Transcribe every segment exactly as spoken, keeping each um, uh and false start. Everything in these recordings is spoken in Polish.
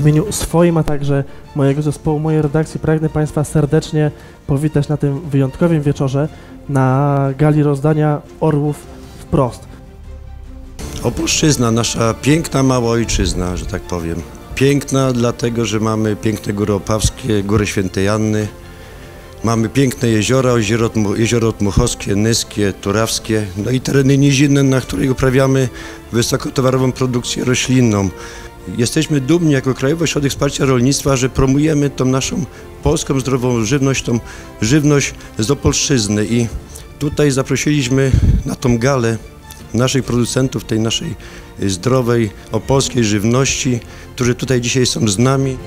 imieniu swoim, a także mojego zespołu, mojej redakcji pragnę Państwa serdecznie powitać na tym wyjątkowym wieczorze na gali rozdania Orłów Wprost. Opolszczyzna, nasza piękna mała ojczyzna, że tak powiem. Piękna dlatego, że mamy piękne góry opawskie, góry Świętej Anny. Mamy piękne jeziora, jezioro, jezioro Otmuchowskie, Nyskie, Turawskie, no i tereny nizinne, na których uprawiamy wysokotowarową produkcję roślinną. Jesteśmy dumni jako Krajowy Ośrodek Wsparcia Rolnictwa, że promujemy tą naszą polską zdrową żywność, tą żywność z Opolszczyzny i tutaj zaprosiliśmy na tą galę naszych producentów tej naszej zdrowej, opolskiej żywności, którzy tutaj dzisiaj są z nami.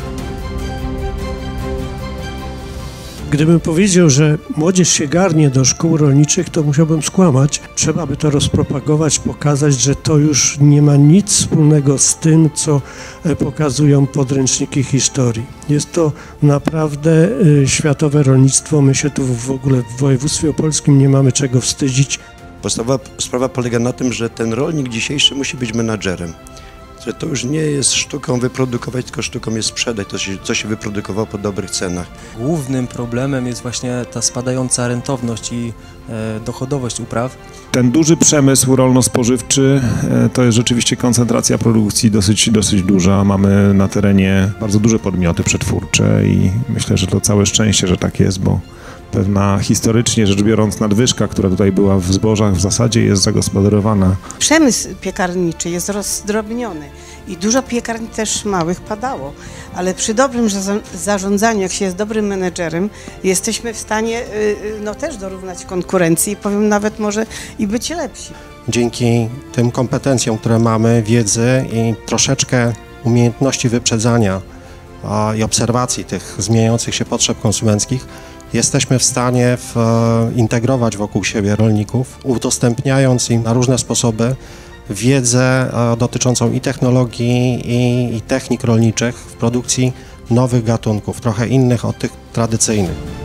Gdybym powiedział, że młodzież się garnie do szkół rolniczych, to musiałbym skłamać. Trzeba by to rozpropagować, pokazać, że to już nie ma nic wspólnego z tym, co pokazują podręczniki historii. Jest to naprawdę światowe rolnictwo. My się tu w ogóle w województwie opolskim nie mamy czego wstydzić. Podstawowa sprawa polega na tym, że ten rolnik dzisiejszy musi być menadżerem. Że to już nie jest sztuką wyprodukować, tylko sztuką jest sprzedać to, co się wyprodukowało po dobrych cenach. Głównym problemem jest właśnie ta spadająca rentowność i e, dochodowość upraw. Ten duży przemysł rolno-spożywczy e, to jest rzeczywiście koncentracja produkcji dosyć, dosyć duża. Mamy na terenie bardzo duże podmioty przetwórcze i myślę, że to całe szczęście, że tak jest, bo pewna historycznie rzecz biorąc nadwyżka, która tutaj była w zbożach, w zasadzie jest zagospodarowana. Przemysł piekarniczy jest rozdrobniony i dużo piekarni też małych padało, ale przy dobrym zarządzaniu, jak się jest dobrym menedżerem, jesteśmy w stanie no, też dorównać konkurencji i powiem nawet może i być lepsi. Dzięki tym kompetencjom, które mamy, wiedzy i troszeczkę umiejętności wyprzedzania a, i obserwacji tych zmieniających się potrzeb konsumenckich, jesteśmy w stanie w, integrować wokół siebie rolników, udostępniając im na różne sposoby wiedzę dotyczącą i technologii, i, i technik rolniczych w produkcji nowych gatunków, trochę innych od tych tradycyjnych.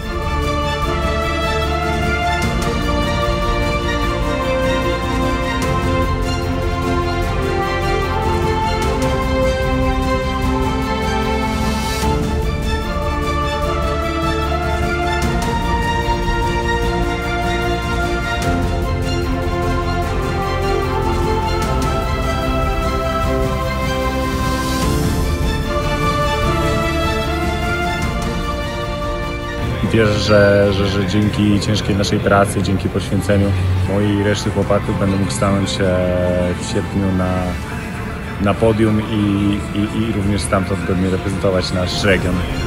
Wierzę, że, że, że dzięki ciężkiej naszej pracy, dzięki poświęceniu mojej i reszty chłopaków będę mógł stanąć się w sierpniu na, na podium i, i, i również stamtąd godnie reprezentować nasz region.